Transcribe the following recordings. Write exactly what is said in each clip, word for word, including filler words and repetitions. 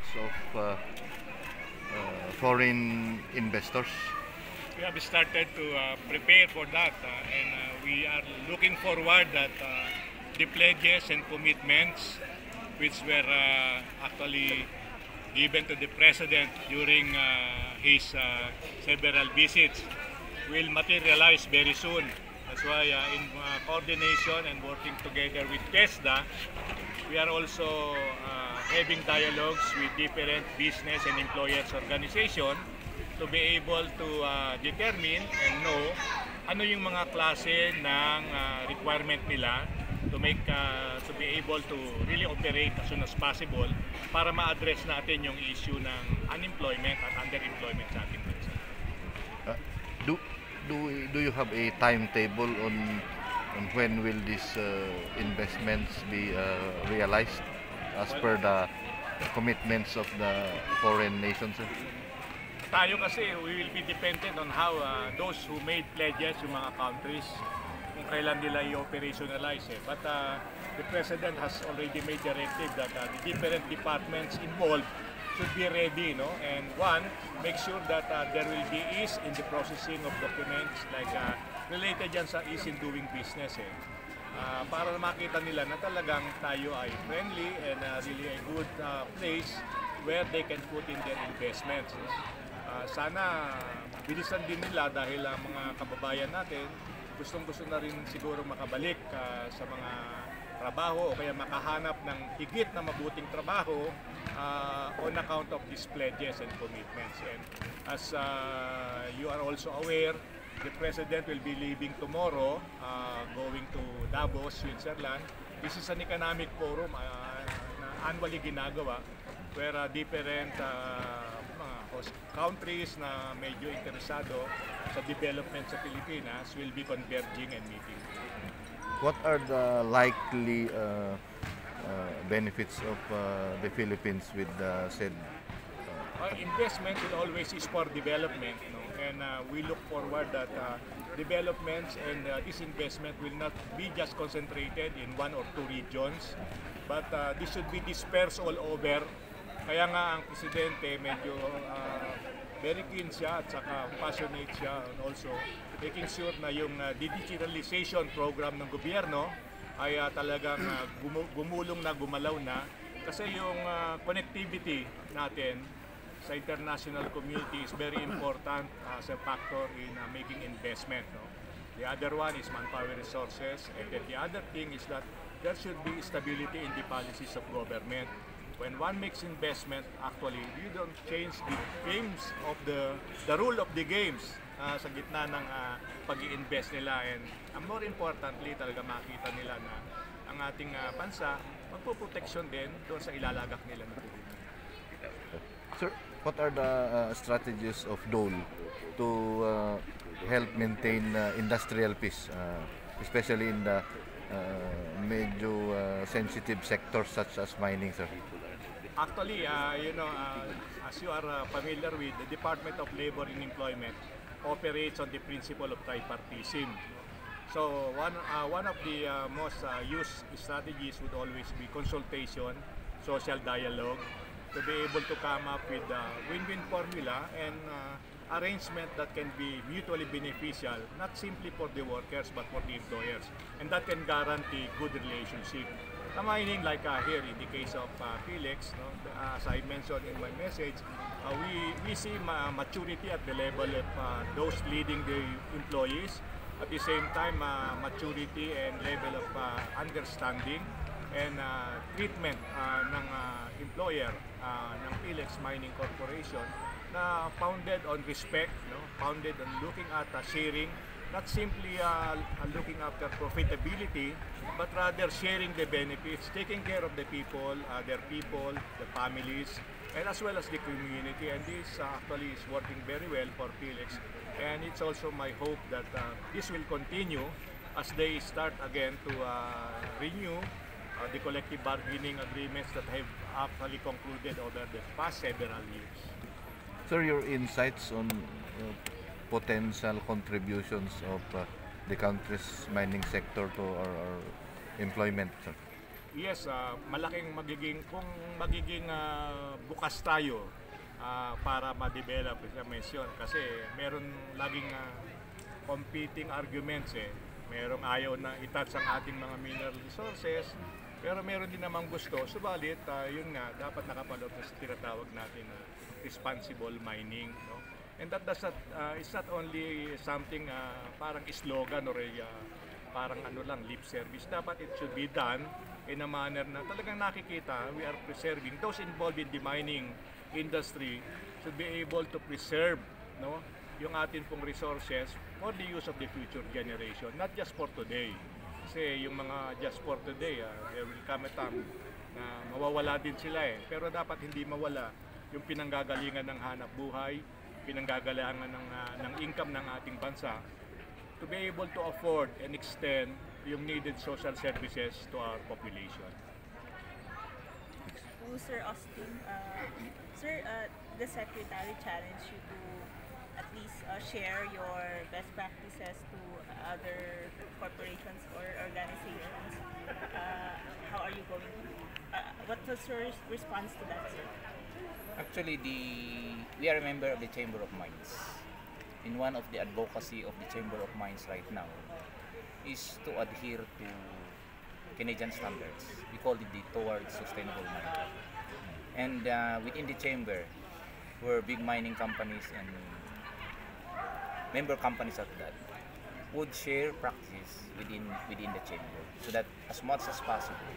of uh, uh, foreign investors? We have started to uh, prepare for that, uh, and uh, we are looking forward that uh, the pledges and commitments which were uh, actually given to the President during uh, his uh, several visits will materialize very soon. That's why uh, in uh, coordination and working together with TESDA, we are also uh, having dialogues with different business and employers organization to be able to uh, determine and know ano yung mga klase ng uh, requirement nila to make uh, to be able to really operate as soon as possible para ma-address natin yung issue ng unemployment at underemployment sa ating bansa. Uh, do do do you have a timetable on on when will these uh, investments be uh, realized as well, per the commitments of the foreign nations? Sir? Tayo kasi we will be dependent on how uh, those who made pledges, yung mga countries, kung kailan nila i-operationalize eh. But uh, the President has already made directive that uh, the different departments involved should be ready, no? And one, make sure that uh, there will be ease in the processing of documents like uh, related dyan sa ease in doing business eh. Uh, para makita nila na talagang tayo ay friendly and uh, really a good uh, place where they can put in their investments. Uh, sana bilisan din nila dahil ang uh, mga kababayan natin gustong-gusto na rin siguro makabalik uh, sa mga trabaho o kaya makahanap ng higit na mabuting trabaho uh, on account of these pledges and commitments. And as uh, you are also aware, the President will be leaving tomorrow, uh, going to Davos, Switzerland. This is an economic forum uh, na annually ginagawa where uh, different uh, countries na medyo interesado sa development sa Pilipinas will be converging and meeting. What are the likely uh, uh, benefits of uh, the Philippines with the said? Uh, investment will always is for development, no? And uh, we look forward that uh, developments and uh, this investment will not be just concentrated in one or two regions, but uh, this should be dispersed all over. Kaya nga ang Presidente medyo uh, very keen siya at saka passionate siya and also making sure na yung uh, digitalization program ng gobyerno ay uh, talagang uh, gumulong na, gumalaw na. Kasi yung uh, connectivity natin sa international community is very important as a factor in uh, making investment. No? The other one is manpower resources, and then the other thing is that there should be stability in the policies of government. When one makes investment, actually, you don't change the games of the the rule of the games uh, sa gitna ng uh, pag-i-invest nila. And uh, more importantly, talaga makita nila na ang ating uh, bansa magpo-protection din doon sa ilalagak nila na tubig. Sir, what are the uh, strategies of DOLE to uh, help maintain uh, industrial peace, uh, especially in the uh, medyo uh, sensitive sectors such as mining, sir? Actually, uh, you know, uh, as you are uh, familiar with, the Department of Labor and Employment operates on the principle of tripartism. So one, uh, one of the uh, most uh, used strategies would always be consultation, social dialogue, to be able to come up with a win-win formula and uh, arrangement that can be mutually beneficial, not simply for the workers but for the employers. And that can guarantee good relationship. Mining, like uh, here in the case of uh, Philex, no, uh, as I mentioned in my message, uh, we, we see ma maturity at the level of uh, those leading the employees. At the same time, uh, maturity and level of uh, understanding and uh, treatment uh, ng uh, employer uh, ng Philex Mining Corporation na founded on respect, no, founded on looking at uh, sharing, not simply uh, looking after profitability, but rather sharing the benefits, taking care of the people, uh, their people, the families, and as well as the community. And this uh, actually is working very well for Philex. And it's also my hope that uh, this will continue as they start again to uh, renew uh, the collective bargaining agreements that have actually concluded over the past several years. Sir, your insights on uh, potential contributions of uh, the country's mining sector to our, our employment, sir? Yes, uh, malaking magiging, kung magiging uh, bukas tayo uh, para ma-develop, sa mention, kasi meron laging uh, competing arguments eh. Merong ayaw na itouch ang ating mga mineral resources, pero meron din namang gusto. Subalit, uh, yun nga, dapat nakapaloob na sa tinatawag natin na uh, responsible mining. No? And that does not, uh, it's not only something uh, parang slogan or a, uh, parang ano lang, lip service. Dapat it should be done in a manner na talagang nakikita we are preserving. Those involved in the mining industry should be able to preserve, no, yung atin pong resources for the use of the future generation, not just for today. Kasi yung mga just for today, uh, there will come a time na mawawala din sila eh. Pero dapat hindi mawala yung pinanggagalingan ng hanap buhay, pinanggagalingan ng, uh, ng income ng ating bansa to be able to afford and extend yung needed social services to our population. To Sir Austin, uh, Sir, uh, the Secretary challenged you to at least uh, share your best practices to other corporations or organizations. Uh, how are you going to, uh, what was your response to that, sir? Actually, the we are a member of the Chamber of Mines. In one of the advocacy of the Chamber of Mines right now is to adhere to Canadian standards. We call it the Towards Sustainable Mining. And uh, within the chamber, where big mining companies and member companies of that would share practices within within the chamber, so that as much as possible,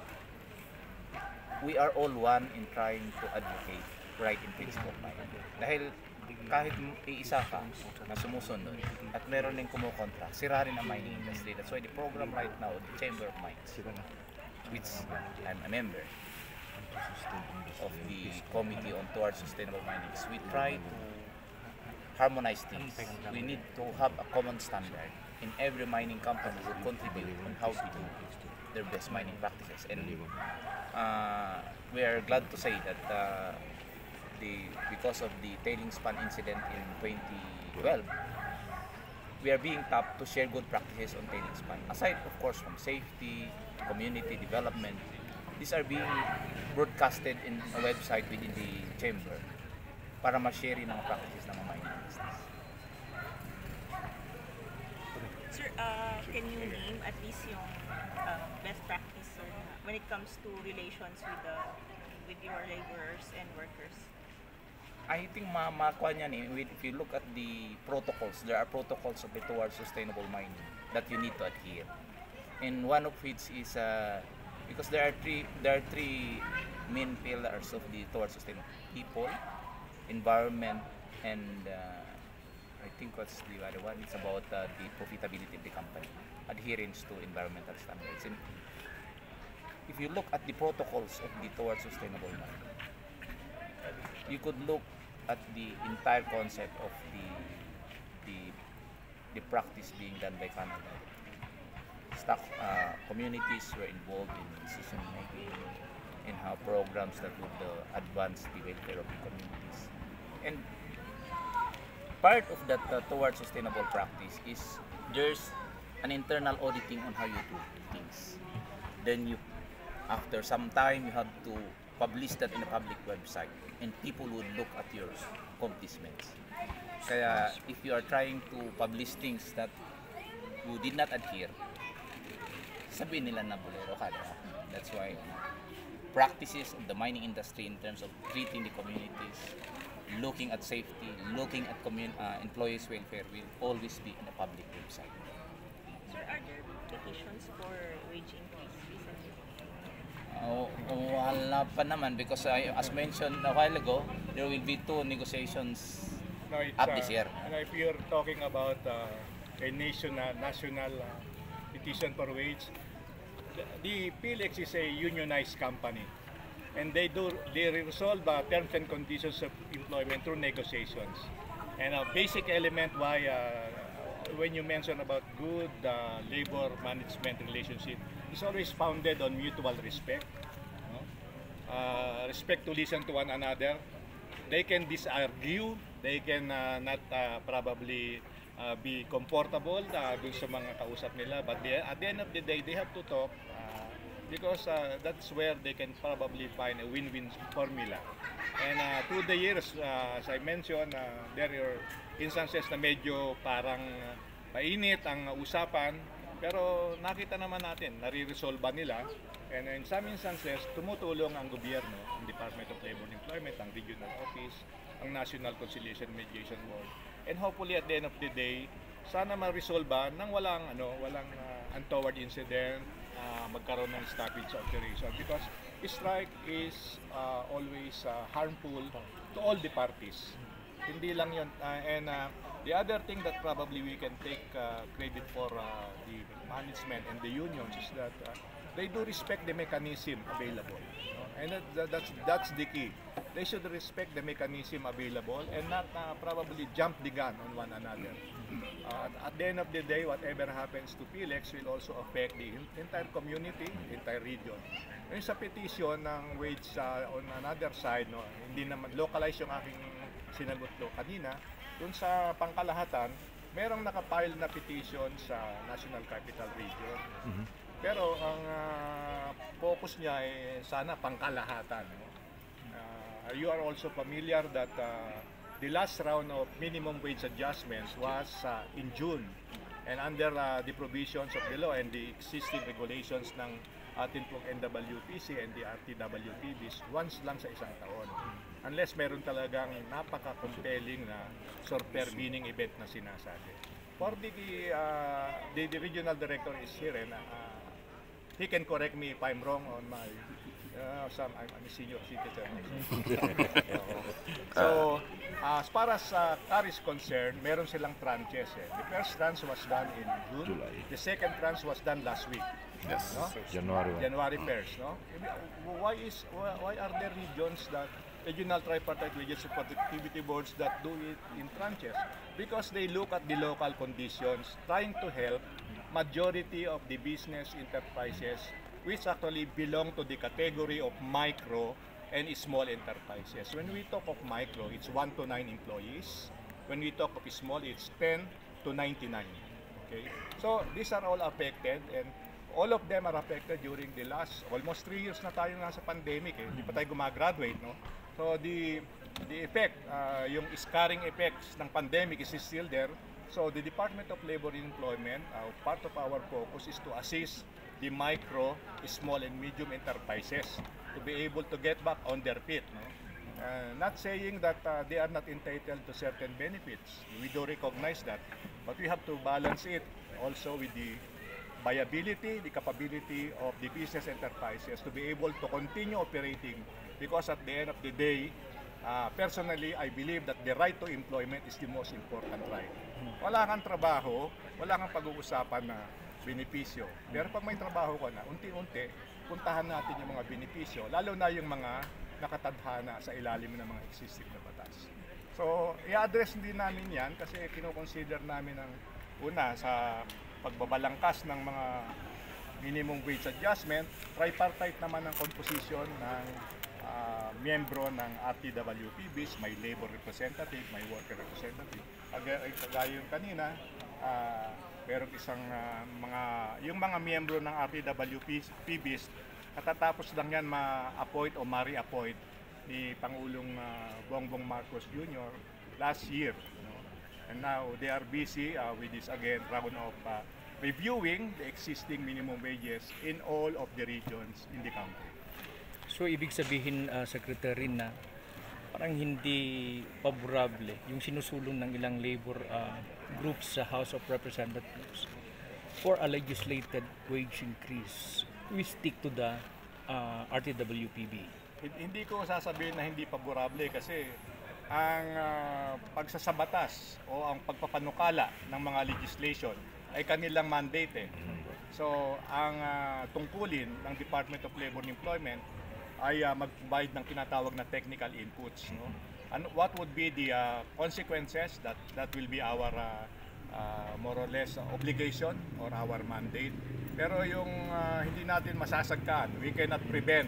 we are all one in trying to advocate right in principle of mining. Dahil kahit iisa ka na sumusunod at meron din kumukontra, sira rin ang mining industry. That's why the program right now, the Chamber of Mines, which I'm a member of the Committee on Towards Sustainable Mining, we try to harmonize things. We need to have a common standard, and every mining company will contribute on how to do their best mining practices. And uh, we are glad to say that uh, the because of the tailings pan incident in twenty twelve, we are being tapped to share good practices on tailings pan. Aside, of course, from safety, community development, these are being broadcasted in a website within the chamber para ma-share ng practices ng mga mining business. Sir, uh, can you name at least yung uh, best practice, sir, when it comes to relations with the with your laborers and workers? I think ma makuha niyan eh, if you look at the protocols, there are protocols of the Towards Sustainable Mining that you need to adhere. And one of which is, uh, because there are three there are three main pillars of the Towards Sustainable: people, environment, and uh, I think what's the other one? It's about uh, the profitability of the company, adherence to environmental standards. And if you look at the protocols of the Towards Sustainable Mining, you could look at the entire concept of the the, the practice being done by Canada. Stock uh, communities were involved in decision making, and how programs that would uh, advance the welfare of the communities. And part of that uh, towards sustainable practice is there's an internal auditing on how you do things. Then you, after some time, you have to publish that in a public website, and people would look at your accomplishments. Kaya if you are trying to publish things that you did not adhere, sabihin nila na bolero ka. That's why practices of the mining industry in terms of treating the communities, looking at safety, looking at commun uh, employees' welfare will always be in a public website. Sir, are there petitions for wage increase recently? Uh, wala pa naman, because uh, as mentioned a while ago, there will be two negotiations No, it's, up uh, this year. and if you're talking about uh, a national, national uh, petition for wage, the, the Philex is a unionized company, and they do they resolve uh, terms and conditions of employment through negotiations. And a basic element why uh, when you mention about good uh, labor management relationship, it's always founded on mutual respect. No? Uh, respect to listen to one another. They can disargue, they can uh, not uh, probably uh, be comfortable uh, dun sa mga kausap nila, but they, at the end of the day, they have to talk uh, because uh, that's where they can probably find a win-win formula. And uh, through the years, uh, as I mentioned, uh, there are instances na medyo parang uh, mainit ang usapan, pero nakita naman natin, nare-resolve nila. And in some instances, tumutulong ang gobyerno, ang Department of Labor and Employment, ang Regional Office, ang National Conciliation Mediation Board. And hopefully at the end of the day, sana ma-resolve nang walang ano, walang uh, untoward incident, uh, magkaroon ng stoppage operation, because strike is uh, always uh, harmful to all the parties. Hindi lang yun. Uh, and uh, the other thing that probably we can take uh, credit for uh, the management and the unions is that uh, they do respect the mechanism available. No? And that, that, that's, that's the key. They should respect the mechanism available and not uh, probably jump the gun on one another. Uh, at the end of the day, whatever happens to Philex will also affect the entire community, the entire region. Yung sa petition ng wage uh, on another side, no, hindi naman localize yung aking sinagot do kanina, dun sa pangkalahatan, merong nakapile na petition sa National Capital Region. Mm-hmm. Pero ang uh, focus niya ay sana pangkalahatan. No? Uh, you are also familiar that uh, the last round of minimum wage adjustments was uh, in June. And under uh, the provisions of the law and the existing regulations ng atin pong N W P C and the R T W P Bs, once lang sa isang taon. Unless meron talagang napaka-compelling na supervening event na sinasabi. For the, uh, the, the regional director is here and uh, he can correct me if I'm wrong on my uh, some I'm, I'm a senior citizen. So, uh, as far as uh, C A R is concerned, meron silang tranches. Eh. The first tranche was done in June. July. The second tranche was done last week. Yes, no? January. January first, no? Why is why, why are there regions that regional tripartite wages and productivity boards that do it in tranches? Because they look at the local conditions, trying to help majority of the business enterprises which actually belong to the category of micro and small enterprises. When we talk of micro, it's one to nine employees. When we talk of small, it's ten to ninety-nine. Okay, so these are all affected, and all of them are affected during the last almost three years na tayo nasa pandemic. Eh. Hindi pa tayo gumagraduate, no? So the the effect, uh, yung scarring effects ng pandemic is still there. So the Department of Labor and Employment, uh, part of our focus is to assist the micro, small and medium enterprises to be able to get back on their feet. No? Uh, not saying that uh, they are not entitled to certain benefits. We do recognize that. But we have to balance it also with the viability, the capability of the business enterprises to be able to continue operating, because at the end of the day, uh, personally, I believe that the right to employment is the most important right. Wala kang trabaho, wala kang pag-uusapan na benepisyo. Pero pag may trabaho ka na, unti-unti, puntahan natin yung mga benepisyo, lalo na yung mga nakatadhana sa ilalim ng mga existing na batas. So, i-address din namin yan kasi kino-consider namin ang una sa pagbabalangkas ng mga minimum wage adjustment, tripartite naman ang composition ng uh, miyembro ng R T W P Bs, may labor representative, may worker representative. Kagaya yung kanina, uh, merong isang uh, mga, yung mga miyembro ng R T W P Bs, katatapos lang yan ma-appoint o ma-re-appoint ni Pangulong uh, Bongbong Marcos Junior last year. And now they are busy uh, with this again round of uh, reviewing the existing minimum wages in all of the regions in the country. So ibig sabihin, uh, Secretary, na parang hindi favorable yung sinusulong ng ilang labor uh, groups sa House of Representatives for a legislated wage increase. We stick to the uh, R T W P B. Hindi ko sasabihin na hindi favorable kasi ang uh, pagsasabatas o ang pagpapanukala ng mga legislation ay kanilang mandate. Eh. So, ang uh, tungkulin ng Department of Labor and Employment ay uh, mag-provide ng tinatawag na technical inputs. No? And what would be the uh, consequences? That that will be our uh, uh, more or less uh, obligation or our mandate. Pero yung uh, hindi natin masasagkaan, we cannot prevent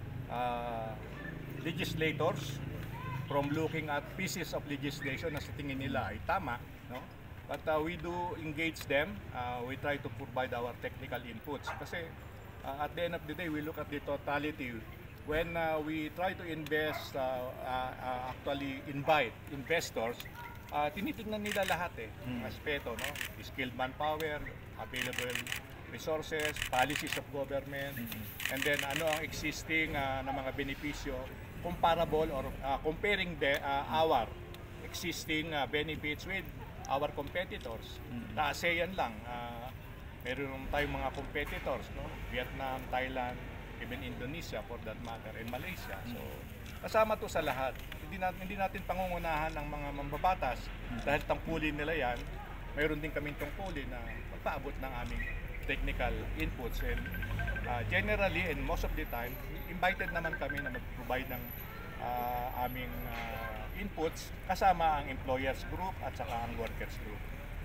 uh, legislators from looking at pieces of legislation na sa tingin nila ay tama, no? But uh, we do engage them, uh, we try to provide our technical inputs kasi uh, at the end of the day, we look at the totality. When uh, we try to invest, uh, uh, uh, actually invite investors, uh, tinitingnan nila lahat eh, mm. aspeto, no? Skilled manpower, available resources, policies of government, mm-hmm. and then ano ang existing uh, na mga benepisyo, comparable or uh, comparing the, uh, our existing uh, benefits with our competitors. Mm-hmm. Na ASEAN lang, uh, meron tayong mga competitors, no? Vietnam, Thailand, even Indonesia for that matter, and Malaysia. So, kasama to sa lahat. Hindi natin, hindi natin pangungunahan ng mga mambabatas dahil tangkulin nila yan. Mayroon din kaming tungkulin na magpaabot ng aming technical inputs. And uh, generally, and most of the time, invited naman kami na mag-provide ng uh, aming uh, inputs kasama ang employers group at saka ang workers group.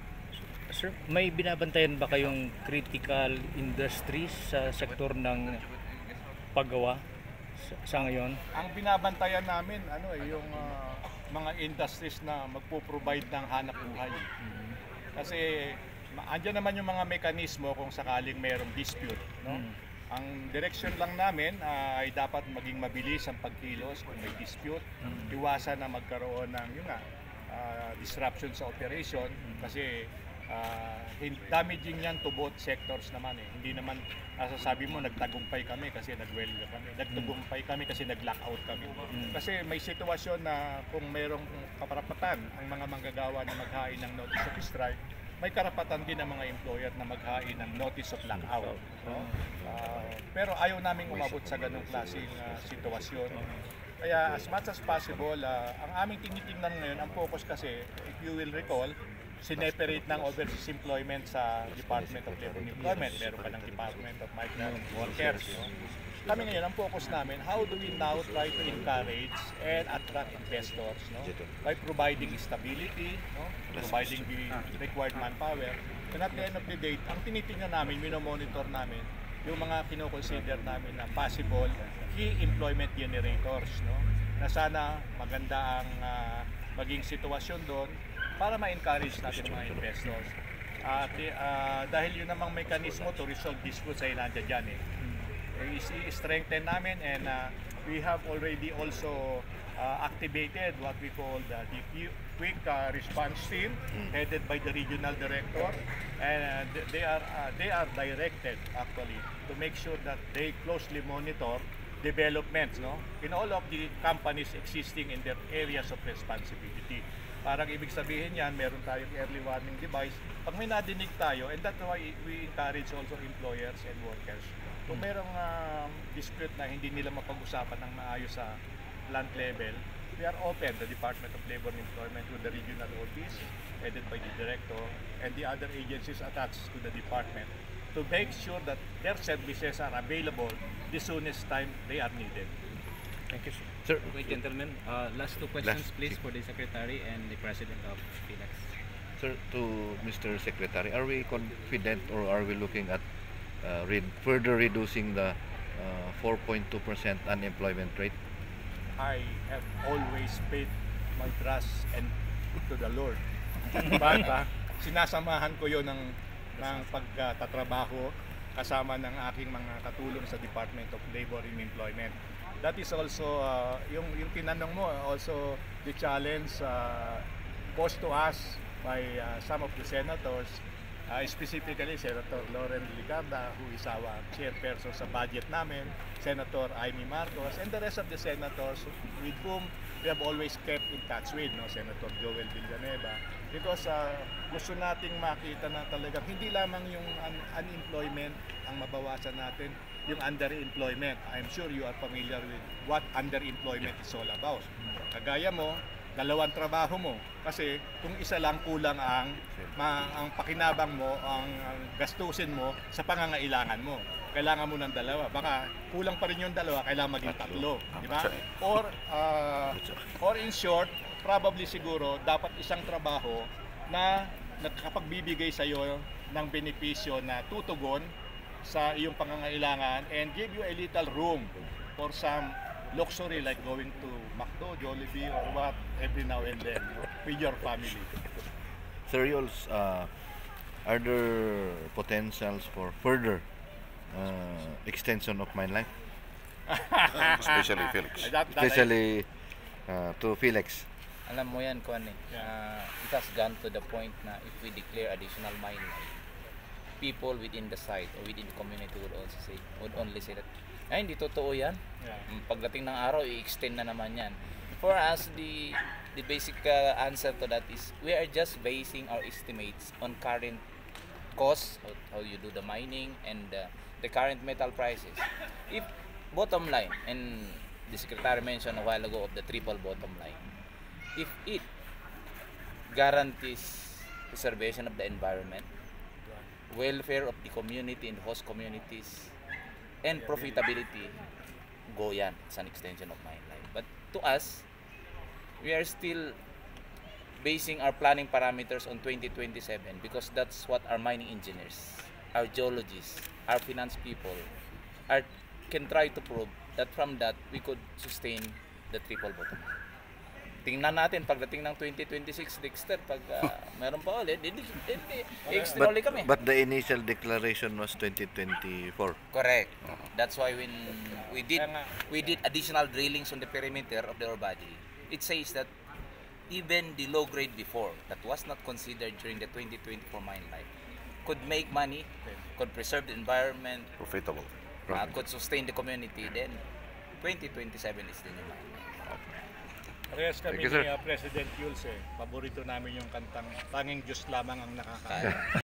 Sir, may binabantayan ba kayong critical industries sa sektor ng paggawa sa, sa ngayon? Ang binabantayan namin ano eh, yung uh, mga industries na magpo-provide ng hanap buhay. Mm-hmm. Kasi andyan naman yung mga mekanismo kung sakaling mayroong dispute, no? Mm-hmm. Ang direction lang namin uh, ay dapat maging mabilis ang pagkilos kung may dispute, mm-hmm. iwasan na magkaroon ng yun nga, uh, disruption sa operation, mm-hmm. kasi Uh, damaging yan to both sectors naman eh. Hindi naman nasasabi mo nagtagumpay kami kasi nagwelga kami. Nagtagumpay kami kasi nag-lockout kami. Mm. Kasi may sitwasyon na kung mayroong kaparapatan ang mga manggagawa na maghain ng notice of strike, may karapatan din ang mga employer na maghain ng notice of lockout. No? Uh, pero ayaw naming umabot sa ganung klaseng uh, sitwasyon. Kaya as much as possible, uh, ang aming tinitingnan ngayon, ang focus kasi, if you will recall, sineperate ng overseas employment sa Department of Labor and Employment. Meron pa ng Department of Migrant Workers. No? Kami ngayon, ang focus namin, how do we now try to encourage and attract investors, no? By providing stability, no? Providing the required manpower. And at the end of the day, ang tinitingnan namin, minomonitor namin, yung mga kinoconsider namin na possible key employment generators, no? Na sana maganda ang uh, maging sitwasyon doon para ma-encourage natin mga investors. At uh, dahil yun namang mekanismo to resolve disputes ay nandiyan dyan eh. I-strengthen namin and uh, we have already also uh, activated what we call the, the quick uh, response team headed by the regional director, and uh, they are uh, they are directed actually to make sure that they closely monitor developments, no, in all of the companies existing in their areas of responsibility. Parang ibig sabihin yan, meron tayong early warning device. Pag may nadinig tayo, and that's why we encourage also employers and workers. Kung merong uh, dispute na hindi nila mapag-usapan ng maayos sa plant level, we are open, the Department of Labor and Employment, with the regional office, headed by the director, and the other agencies attached to the department, to make sure that their services are available the soonest time they are needed. Thank you, sir. Sir, okay, gentlemen, uh, last two questions last, please for the Secretary and the President of Philex. Sir, to Mister Secretary, are we confident or are we looking at uh, re further reducing the uh, four point two percent unemployment rate? I have always paid my trust and to the Lord. But uh, sinasamahan ko yon ng, ng pagtatrabaho kasama ng aking mga katulong sa Department of Labor and Employment. That is also, uh, yung, yung tinanong mo, also the challenge uh, posed to us by uh, some of the senators, uh, specifically Senator Lauren Ligarda, who is our chairperson sa budget namin, Senator Amy Marcos, and the rest of the senators with whom we have always kept in touch with, no? Senator Joel Villanueva, because uh, gusto nating makita na talagang hindi lamang yung un unemployment ang mabawasan natin, yung underemployment. I'm sure you are familiar with what underemployment is all about. Kagaya mo, dalawang trabaho mo. Kasi kung isa lang kulang ang, ma, ang pakinabang mo, ang, ang gastusin mo sa pangangailangan mo. Kailangan mo ng dalawa. Baka kulang pa rin yung dalawa, kailangan maging tatlo. Di ba? Or, uh, or in short, probably siguro, dapat isang trabaho na nakapagbibigay sa iyo ng benepisyo na tutugon sa iyong pangangailangan and give you a little room for some luxury like going to McDo, Jollibee, or what every now and then, you know, with your family. Sir Yules, uh, are there potentials for further uh, extension of mine life, Especially Felix. That, that especially uh, to Philex. Alam mo yan, Kwan eh. Uh, it has gone to the point na if we declare additional mine life, people within the site or within the community would also say, would only say that, ay, hindi totoo yan. Yeah. Pagdating ng araw, i-extend na naman yan. For us, the the basic uh, answer to that is we are just basing our estimates on current costs, how you do the mining, and uh, the current metal prices. If bottom line, and the secretary mentioned a while ago of the triple bottom line, if it guarantees preservation of the environment, welfare of the community and host communities, and profitability, go yan. It's an extension of mine life. But to us, we are still basing our planning parameters on twenty twenty-seven because that's what our mining engineers, our geologists, our finance people are, can try to prove that from that we could sustain the triple bottom line. Tingnan natin pagdating ng twenty twenty-six, Dexter, pag uh, meron pa ulit, hindi, hindi, extra ulit kami. But the initial declaration was twenty twenty-four. Correct. That's why when we did we did additional drillings on the perimeter of the ore body, it says that even the low grade before that was not considered during the twenty twenty-four mine life could make money, could preserve the environment, Profitable. uh, could sustain the community. Then twenty twenty-seven is the new mine. Parehas kami Thank you, sir. ni uh, President Yules eh. Paborito namin yung kantang Tanging Diyos lamang ang nakakaya.